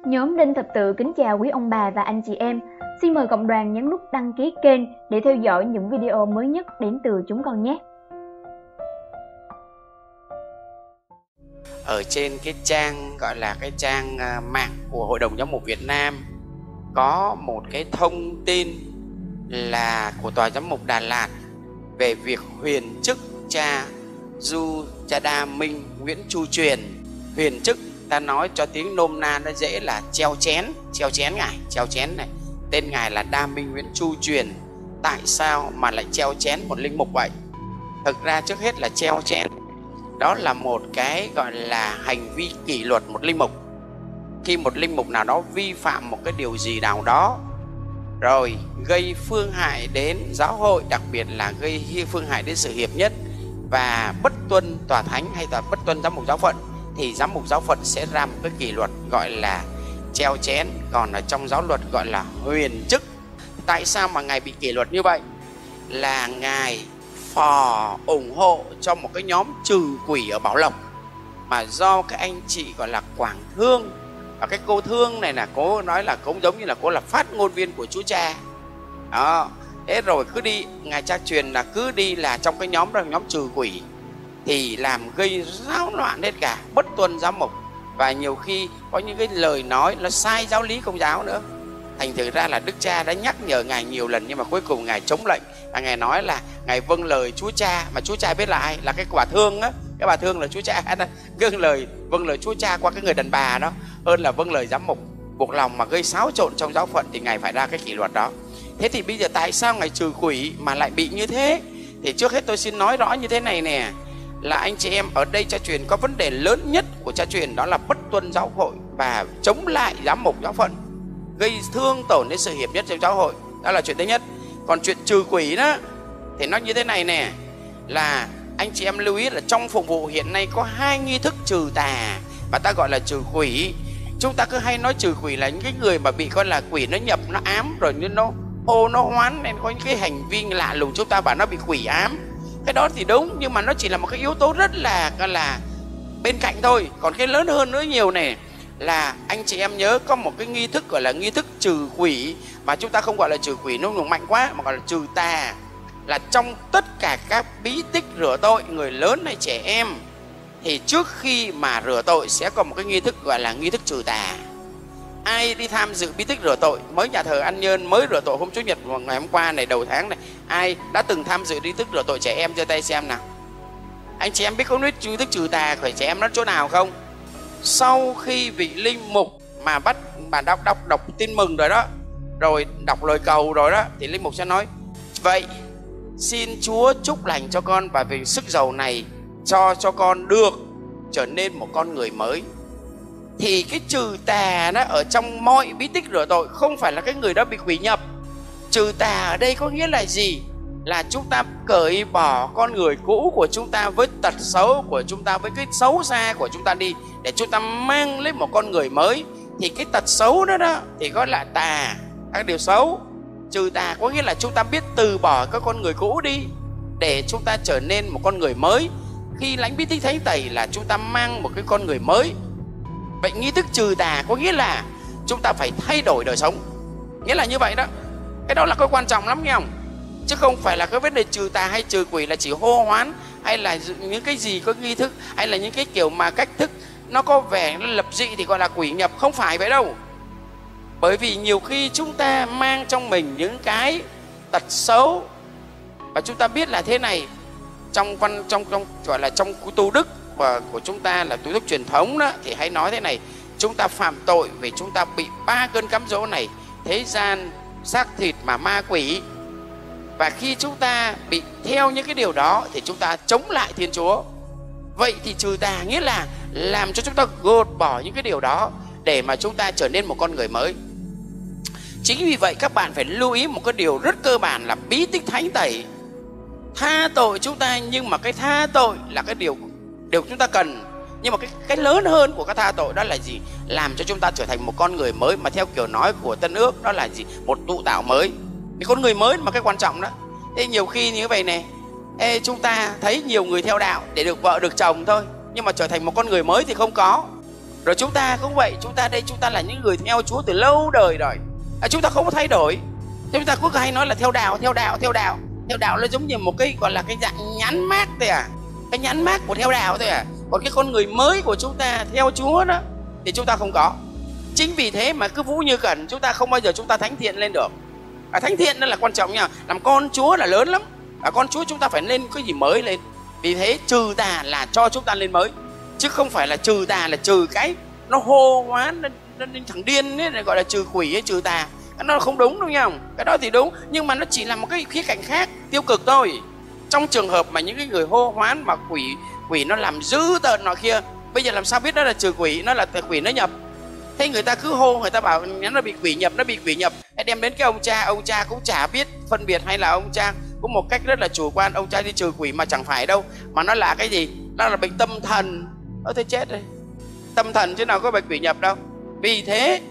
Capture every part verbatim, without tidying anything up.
Nhóm Đinh Thập Tự kính chào quý ông bà và anh chị em. Xin mời cộng đoàn nhấn nút đăng ký kênh để theo dõi những video mới nhất đến từ chúng con nhé. Ở trên cái trang gọi là cái trang mạng của Hội đồng Giám mục Việt Nam có một cái thông tin là của Tòa Giám mục Đà Lạt về việc huyền chức cha Du Cha Đa Minh Nguyễn Chu Truyền. Huyền chức ta nói cho tiếng nôm na nó dễ là treo chén, treo chén ngài, treo chén này. Tên ngài là Đa Minh Nguyễn Chu Truyền. Tại sao mà lại treo chén một linh mục vậy? Thực ra trước hết là treo chén đó là một cái gọi là hành vi kỷ luật một linh mục. Khi một linh mục nào đó vi phạm một cái điều gì nào đó rồi gây phương hại đến giáo hội, đặc biệt là gây phương hại đến sự hiệp nhất và bất tuân tòa thánh hay là bất tuân giám mục giáo phận, thì giám mục giáo phận sẽ ra một cái kỷ luật gọi là treo chén, còn ở trong giáo luật gọi là huyền chức. Tại sao mà ngài bị kỷ luật như vậy? Là ngài phò ủng hộ cho một cái nhóm trừ quỷ ở Bảo Lộc mà do cái anh chị gọi là Quảng Thương, và cái cô Thương này là cô nói là cũng giống như là cô là phát ngôn viên của Chúa Cha đó. Thế rồi cứ đi, ngài cha truyền là cứ đi là trong cái nhóm đó, nhóm trừ quỷ, thì làm gây ráo loạn hết cả, bất tuân giám mục, và nhiều khi có những cái lời nói nó sai giáo lý Công giáo nữa. Thành thử ra là Đức Cha đã nhắc nhở ngài nhiều lần, nhưng mà cuối cùng ngài chống lệnh và ngài nói là ngài vâng lời Chúa Cha. Mà Chúa Cha biết là ai? Là cái bà Thương á. Cái bà Thương là Chúa Cha đó. Vâng lời, vâng lời Chúa Cha qua cái người đàn bà đó hơn là vâng lời giám mục. Buộc lòng mà gây xáo trộn trong giáo phận thì ngài phải ra cái kỷ luật đó. Thế thì bây giờ tại sao ngài trừ quỷ mà lại bị như thế? Thì trước hết tôi xin nói rõ như thế này nè, là anh chị em ở đây cha truyền có vấn đề lớn nhất của cha truyền, đó là bất tuân giáo hội và chống lại giám mục giáo phận, gây thương tổn đến sự hiệp nhất trong giáo hội. Đó là chuyện thứ nhất. Còn chuyện trừ quỷ đó thì nó như thế này nè, là anh chị em lưu ý là trong phục vụ hiện nay có hai nghi thức trừ tà và ta gọi là trừ quỷ. Chúng ta cứ hay nói trừ quỷ là những cái người mà bị coi là quỷ nó nhập, nó ám, rồi nó hô, nó hoán, nên có những cái hành vi lạ lùng, chúng ta bảo nó bị quỷ ám. Cái đó thì đúng, nhưng mà nó chỉ là một cái yếu tố rất là là bên cạnh thôi. Còn cái lớn hơn nữa nhiều này là anh chị em nhớ có một cái nghi thức gọi là nghi thức trừ quỷ, mà chúng ta không gọi là trừ quỷ nó dùng mạnh quá, mà gọi là trừ tà. Là trong tất cả các bí tích rửa tội, người lớn hay trẻ em, thì trước khi mà rửa tội sẽ có một cái nghi thức gọi là nghi thức trừ tà. Ai đi tham dự bí tích rửa tội, mới nhà thờ An Nhơn mới rửa tội hôm Chủ nhật ngày hôm qua này, đầu tháng này, ai đã từng tham dự bí tích rửa tội trẻ em giơ tay xem nào. Anh chị em biết có biết nghi thức trừ tà của trẻ em nó chỗ nào không? Sau khi vị linh mục mà bắt mà đọc đọc đọc tin mừng rồi đó, rồi đọc lời cầu rồi đó, thì linh mục sẽ nói: vậy xin Chúa chúc lành cho con và vì sức dầu này cho cho con được trở nên một con người mới. Thì cái trừ tà nó ở trong mọi bí tích rửa tội không phải là cái người đó bị quỷ nhập. Trừ tà ở đây có nghĩa là gì? Là chúng ta cởi bỏ con người cũ của chúng ta với tật xấu của chúng ta, với cái xấu xa của chúng ta đi, để chúng ta mang lấy một con người mới. Thì cái tật xấu đó đó thì gọi là tà, các điều xấu. Trừ tà có nghĩa là chúng ta biết từ bỏ các con người cũ đi để chúng ta trở nên một con người mới. Khi lãnh bí tích thánh tẩy là chúng ta mang một cái con người mới. Vậy nghi thức trừ tà có nghĩa là chúng ta phải thay đổi đời sống, nghĩa là như vậy đó. Cái đó là cái quan trọng lắm nghe không? Chứ không phải là cái vấn đề trừ tà hay trừ quỷ là chỉ hô hoán, hay là những cái gì có nghi thức, hay là những cái kiểu mà cách thức nó có vẻ nó lập dị thì gọi là quỷ nhập. Không phải vậy đâu. Bởi vì nhiều khi chúng ta mang trong mình những cái tật xấu, và chúng ta biết là thế này, trong văn trong trong gọi là trong tu đức và của chúng ta là tu đức truyền thống đó, thì hãy nói thế này: chúng ta phạm tội vì chúng ta bị ba cơn cám dỗ này: thế gian, xác thịt mà ma quỷ. Và khi chúng ta bị theo những cái điều đó thì chúng ta chống lại Thiên Chúa. Vậy thì trừ tà nghĩa là làm cho chúng ta gột bỏ những cái điều đó để mà chúng ta trở nên một con người mới. Chính vì vậy các bạn phải lưu ý một cái điều rất cơ bản là bí tích thánh tẩy tha tội chúng ta, nhưng mà cái tha tội là cái điều điều chúng ta cần. Nhưng mà cái, cái lớn hơn của cái tha tội đó là gì? Làm cho chúng ta trở thành một con người mới, mà theo kiểu nói của Tân Ước đó là gì? Một tụ tạo mới. Cái con người mới mà cái quan trọng đó. Thế nhiều khi như vậy này, ê, chúng ta thấy nhiều người theo đạo để được vợ được chồng thôi, nhưng mà trở thành một con người mới thì không có. Rồi chúng ta cũng vậy, chúng ta đây chúng ta là những người theo Chúa từ lâu đời rồi, à, chúng ta không có thay đổi. Chúng ta cứ hay nói là theo đạo, theo đạo, theo đạo. Theo đạo nó giống như một cái gọi là cái dạng nhãn mác thôi à, cái nhãn mác của theo đạo thôi à. Còn cái con người mới của chúng ta theo Chúa đó thì chúng ta không có. Chính vì thế mà cứ Vũ Như Cẩn chúng ta không bao giờ chúng ta thánh thiện lên được. À, thánh thiện đó là quan trọng nha, làm con Chúa là lớn lắm. À, con Chúa chúng ta phải lên cái gì mới lên. Vì thế trừ tà là cho chúng ta lên mới, chứ không phải là trừ tà là trừ cái nó hô hoán, nó, nó, nó thằng điên ấy, gọi là trừ quỷ hay trừ tà. Cái đó không đúng đâu nha. Cái đó thì đúng, nhưng mà nó chỉ là một cái khía cạnh khác, tiêu cực thôi. Trong trường hợp mà những cái người hô hoán mà quỷ quỷ nó làm dữ tợn nọ kia, bây giờ làm sao biết nó là trừ quỷ, nó là quỷ nó nhập. Thế người ta cứ hô, người ta bảo nó bị quỷ nhập, nó bị quỷ nhập. Hãy đem đến cái ông cha, ông cha cũng chả biết phân biệt, hay là ông cha cũng một cách rất là chủ quan, ông cha đi trừ quỷ mà chẳng phải đâu, mà nó là cái gì? Nó là bệnh tâm thần. Ơ thế chết rồi. Tâm thần chứ nào có bệnh quỷ nhập đâu. Vì thế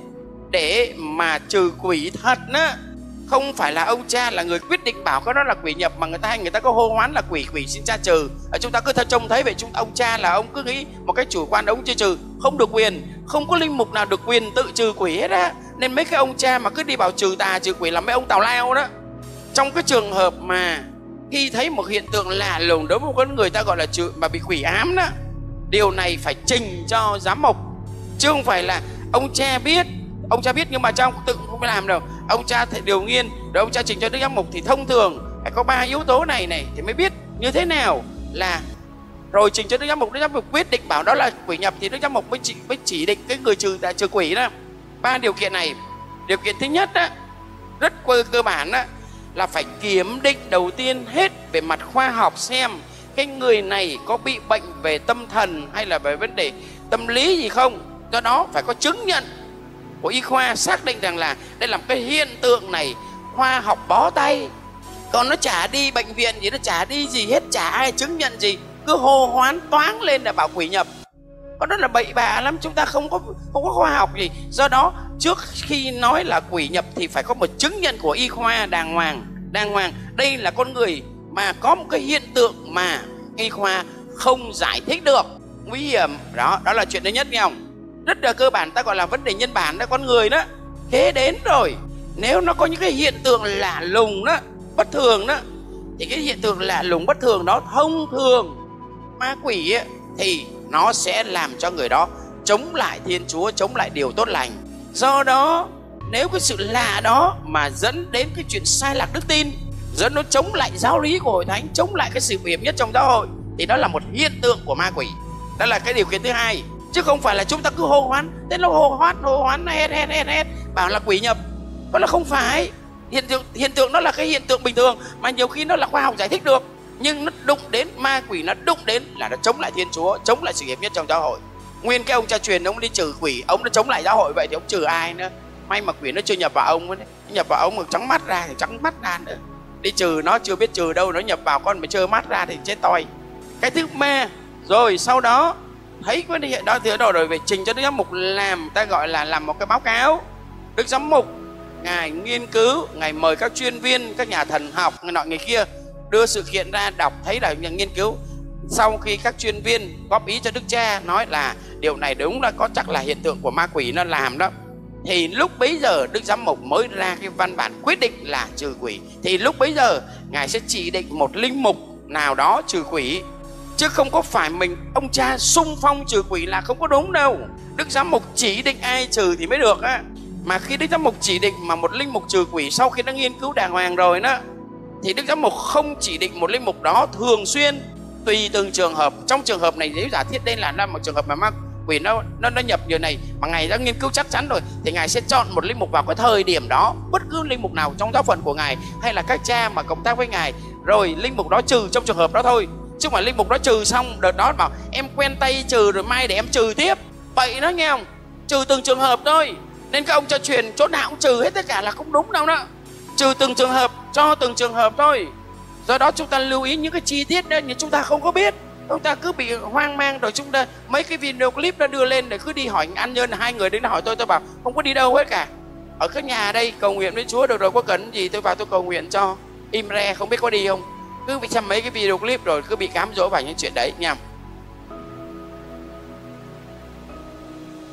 để mà trừ quỷ thật á, không phải là ông cha là người quyết định bảo cái đó là quỷ nhập, mà người ta hay người ta có hô hoán là quỷ, quỷ xin cha trừ. Ở chúng ta cứ thật trông thấy vậy, chúng ông cha là ông cứ nghĩ một cách chủ quan ông chưa trừ, không được quyền, không có linh mục nào được quyền tự trừ quỷ hết á. Nên mấy cái ông cha mà cứ đi bảo trừ tà trừ quỷ là mấy ông tào lao đó. Trong cái trường hợp mà khi thấy một hiện tượng lạ lùng đối với con người ta gọi là trừ mà bị quỷ ám đó, điều này phải trình cho giám mục, chứ không phải là ông cha biết. Ông cha biết nhưng mà cha ông tự không làm đâu. Ông cha thì điều nghiên rồi ông cha trình cho đức giám mục, thì thông thường phải có ba yếu tố này này thì mới biết như thế nào là rồi trình cho đức giám mục, đức giám mục quyết định bảo đó là quỷ nhập thì đức giám mục mới chỉ, mới chỉ định cái người trừ trừ quỷ đó. Ba điều kiện này. Điều kiện thứ nhất á, rất cơ, cơ bản á, là phải kiểm định đầu tiên hết về mặt khoa học xem cái người này có bị bệnh về tâm thần hay là về vấn đề tâm lý gì không. Do đó phải có chứng nhận của y khoa xác định rằng là đây là một cái hiện tượng này khoa học bó tay. Còn nó chả đi bệnh viện gì, nó chả đi gì hết, chả ai chứng nhận gì, cứ hô hoán toáng lên là bảo quỷ nhập. Còn đó là bậy bạ lắm, chúng ta không có không có khoa học gì. Do đó trước khi nói là quỷ nhập thì phải có một chứng nhận của y khoa đàng hoàng. Đàng hoàng đây là con người mà có một cái hiện tượng mà y khoa không giải thích được, nguy hiểm. Đó, đó là chuyện thứ nhất nghe không? Rất là cơ bản, ta gọi là vấn đề nhân bản đó, con người đó. Kế đến rồi, nếu nó có những cái hiện tượng lạ lùng đó, bất thường đó, thì cái hiện tượng lạ lùng bất thường đó thông thường ma quỷ ấy, thì nó sẽ làm cho người đó chống lại Thiên Chúa, chống lại điều tốt lành. Do đó nếu cái sự lạ đó mà dẫn đến cái chuyện sai lạc đức tin, dẫn nó chống lại giáo lý của hội thánh, chống lại cái sự hiểm nhất trong giáo hội, thì đó là một hiện tượng của ma quỷ. Đó là cái điều kiện thứ hai. Chứ không phải là chúng ta cứ hô hoán, thế nó hô hoán, hô hoán, hét, hét, hét, hét, bảo là quỷ nhập. Đó là không phải. Hiện tượng, hiện tượng nó là cái hiện tượng bình thường, mà nhiều khi nó là khoa học giải thích được. Nhưng nó đụng đến ma quỷ, nó đụng đến là nó chống lại Thiên Chúa, chống lại sự hiệp nhất trong giáo hội. Nguyên cái ông cha truyền ông đi trừ quỷ, ông nó chống lại giáo hội, vậy thì ông trừ ai nữa? May mà quỷ nó chưa nhập vào ông ấy đấy. Nhập vào ông mà trắng mắt ra thì trắng mắt ra nữa. Đi trừ nó chưa biết trừ đâu, nó nhập vào con mà trơ mắt ra thì chết toi. Cái thứ ba, rồi sau đó thấy cái hiện đó thì đó rồi về trình cho đức giám mục làm, ta gọi là làm một cái báo cáo. Đức giám mục ngài nghiên cứu, ngài mời các chuyên viên, các nhà thần học, người nọ người kia đưa sự kiện ra đọc, thấy là nghiên cứu. Sau khi các chuyên viên góp ý cho đức cha nói là điều này đúng là có chắc là hiện tượng của ma quỷ nó làm đó, thì lúc bấy giờ đức giám mục mới ra cái văn bản quyết định là trừ quỷ. Thì lúc bấy giờ ngài sẽ chỉ định một linh mục nào đó trừ quỷ, chứ không có phải mình ông cha xung phong trừ quỷ là không có đúng đâu. Đức giám mục chỉ định ai trừ thì mới được á. Mà khi đức giám mục chỉ định mà một linh mục trừ quỷ sau khi nó nghiên cứu đàng hoàng rồi đó, thì đức giám mục không chỉ định một linh mục đó thường xuyên, tùy từng trường hợp. Trong trường hợp này nếu giả thiết đây là một trường hợp mà ma quỷ nó nó nó nhập như này mà ngài đã nghiên cứu chắc chắn rồi, thì ngài sẽ chọn một linh mục vào cái thời điểm đó, bất cứ linh mục nào trong giáo phận của ngài hay là các cha mà cộng tác với ngài, rồi linh mục đó trừ trong trường hợp đó thôi. Chứ mà linh mục đó trừ xong đợt đó bảo em quen tay trừ rồi mai để em trừ tiếp, vậy đó nghe không? Trừ từng trường hợp thôi. Nên các ông cho truyền chỗ nào cũng trừ hết tất cả là không đúng đâu đó. Trừ từng trường hợp, cho từng trường hợp thôi. Do đó chúng ta lưu ý những cái chi tiết đó nhưng chúng ta không có biết. Chúng ta cứ bị hoang mang rồi chúng ta mấy cái video clip đó đưa lên để cứ đi hỏi anh nhân, hai người đến hỏi tôi, tôi bảo không có đi đâu hết cả. Ở cái nhà đây cầu nguyện với Chúa được rồi, có cần gì tôi vào tôi cầu nguyện cho. Im re không biết có đi không. Cứ bị xem mấy cái video clip rồi cứ bị cám dỗ vào những chuyện đấy nha.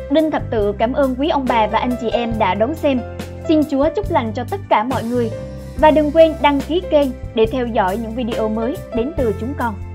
Đinh Thập Tự cảm ơn quý ông bà và anh chị em đã đón xem. Xin Chúa chúc lành cho tất cả mọi người. Và đừng quên đăng ký kênh để theo dõi những video mới đến từ chúng con.